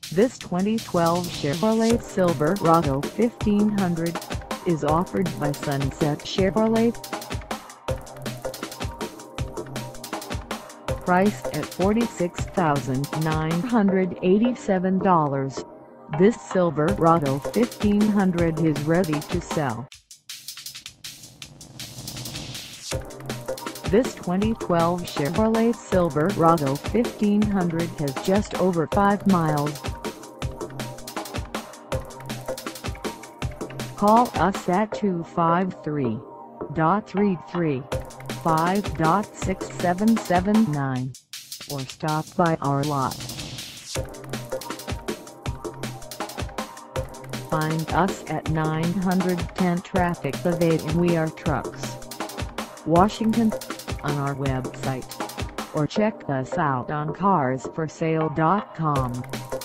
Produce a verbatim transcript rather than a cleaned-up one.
This twenty twelve Chevrolet Silverado fifteen hundred is offered by Sunset Chevrolet. Priced at forty-six thousand nine hundred eighty-seven dollars, this Silverado fifteen hundred is ready to sell. This twenty twelve Chevrolet Silverado fifteen hundred has just over five miles. Call us at two five three, three three five, six seven seven nine or stop by our lot. Find us at nine ten Traffic Ave in We Are Trucks, Washington, on our website, or check us out on cars for sale dot com.